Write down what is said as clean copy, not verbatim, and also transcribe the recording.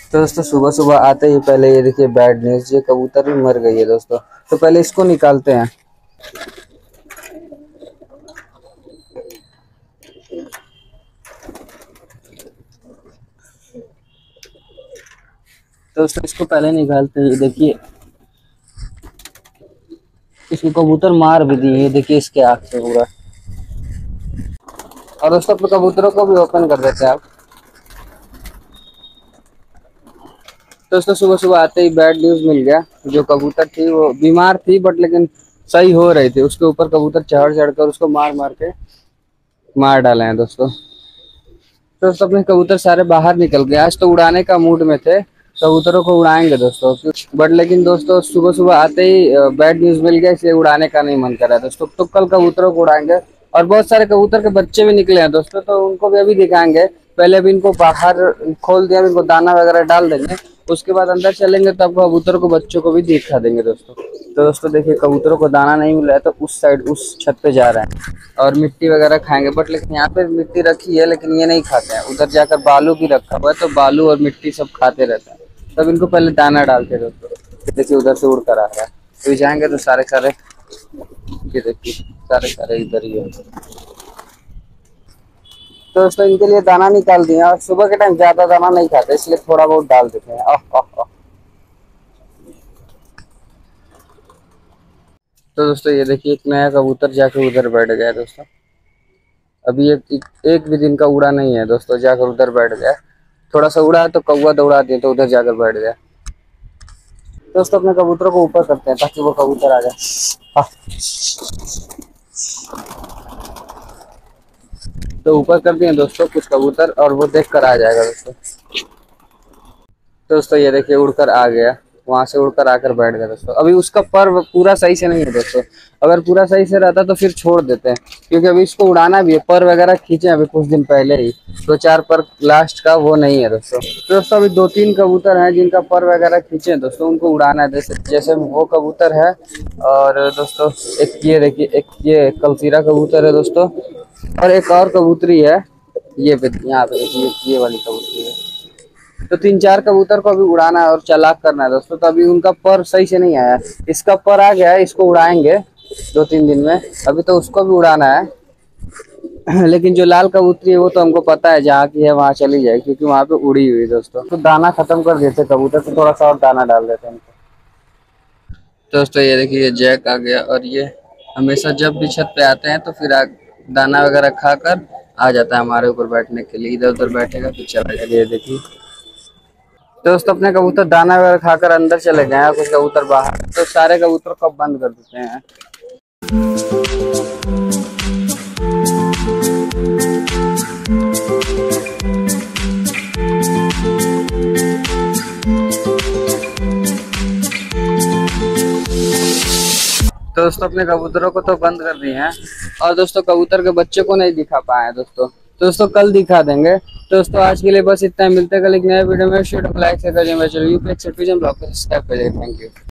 तो दोस्तों सुबह सुबह आते ही पहले ये देखिए बैड न्यूज, ये कबूतर भी मर गई है दोस्तों। तो पहले इसको निकालते हैं। तो दोस्तों इसको पहले निकालते हैं। ये देखिए इसको कबूतर मार भी दिए, ये देखिए इसके आँख से पूरा। और दोस्तों अपने कबूतरों को भी ओपन कर देते हैं आप। तो दोस्तों सुबह सुबह आते ही बैड न्यूज मिल गया। जो कबूतर थी वो बीमार थी बट लेकिन सही हो रही थी, उसके ऊपर कबूतर चढ़ चढ़ कर उसको मार मार के मार डाले हैं दोस्तों। तो दोस्तों अपने कबूतर सारे बाहर निकल गए। आज तो उड़ाने का मूड में थे, कबूतरों को उड़ाएंगे दोस्तों, बट लेकिन दोस्तों सुबह सुबह आते ही बैड न्यूज मिल गया, इसलिए उड़ाने का नहीं मन कर रहा है दोस्तों। तो कल कबूतरों को उड़ाएंगे। और बहुत सारे कबूतर के बच्चे भी निकले हैं दोस्तों, तो उनको भी अभी दिखाएंगे। पहले अभी इनको बाहर खोल दिया, इनको दाना वगैरह डाल देंगे, उसके बाद अंदर चलेंगे तब कबूतरों को बच्चों को भी दिखा देंगे दोस्तों। तो दोस्तों देखिए कबूतरों को दाना नहीं मिल रहा है, तो उस साइड उस छत पे जा रहे हैं और मिट्टी वगैरह खाएंगे। बट लेकिन यहाँ पे मिट्टी रखी है लेकिन ये नहीं खाते हैं। उधर जाकर बालू भी रखा हुआ है, तो बालू और मिट्टी सब खाते रहते हैं। तब इनको पहले दाना डालते हैं दोस्तों। देखिए उधर से उड़ कर आ रहा है, तो जाएंगे तो सारे सारे ये देखिए सारे सारे इधर ही है। तो दोस्तों इनके लिए दाना निकाल दिया। और सुबह के टाइम ज्यादा दाना नहीं खाते, इसलिए थोड़ा बहुत डाल देते हैं। तो दोस्तों ये देखिए एक नया कबूतर जाके उधर बैठ गया दोस्तों। अभी एक भी दिन का उड़ा नहीं है दोस्तों, जाकर उधर बैठ गया। थोड़ा सा उड़ा है तो कौवा दौड़ा दिया, तो उधर जाकर बैठ गया। दोस्तों अपने कबूतरों को ऊपर करते हैं ताकि वो कबूतर आ जाए। तो ऊपर कर दिए दोस्तों कुछ कबूतर, और वो देख कर आ जाएगा दोस्तों। दोस्तों ये देखिए उड़कर आ गया, वहां से उड़कर आकर बैठ गया दोस्तों। अभी उसका पर पूरा सही से नहीं है दोस्तों, अगर पूरा सही से रहता तो फिर छोड़ देते हैं, क्योंकि अभी इसको उड़ाना भी है। पर वगैरह खींचे अभी कुछ दिन पहले ही, 2-4 पर लास्ट का वो नहीं है दोस्तों। तो दोस्तों अभी 2-3 कबूतर हैं जिनका पर वगैरह खींचे दोस्तों, उनको उड़ाना है। जैसे वो कबूतर है, और दोस्तों एक ये देखिए एक ये कलसीरा कबूतर है दोस्तों, और एक और कबूतरी है ये यहाँ पे ये वाली कबूतरी है। तो 3-4 कबूतर को अभी उड़ाना है और चालाक करना है दोस्तों। तो अभी उनका पर सही से नहीं आया, इसका पर आ गया है, इसको उड़ाएंगे 2-3 दिन में। अभी तो उसको भी उड़ाना है लेकिन जो लाल कबूतरी है वो तो हमको पता है जहाँ की है वहाँ चली जाए, क्योंकि वहाँ पे उड़ी हुई दोस्तों। तो दाना खत्म कर देते कबूतर, तो थोड़ा सा और दाना डाल देते हैं उनको। दोस्तों ये देखिए जैक आ गया, और ये हमेशा जब भी छत पे आते हैं तो फिर दाना वगैरह खाकर आ जाता है हमारे ऊपर बैठने के लिए। इधर उधर बैठेगा फिर चला जाएगा। ये देखिए दोस्तों अपने कबूतर दाना वगैरह खाकर अंदर चले गए हैं, कुछ कबूतर बाहर। तो सारे कबूतर को बंद कर देते हैं। तो दोस्तों अपने कबूतरों को तो बंद कर दिए हैं, और दोस्तों कबूतर के बच्चे को नहीं दिखा पाए हैं दोस्तों। तो दोस्तों कल दिखा देंगे। तो दोस्तों आज के लिए बस इतना, मिलते हैं कल एक नए वीडियो में। लाइक से करिए, मेरे चैनल यूपी एक्सपर्टिज्म ब्लॉग को सब्सक्राइब करिए। Thank you.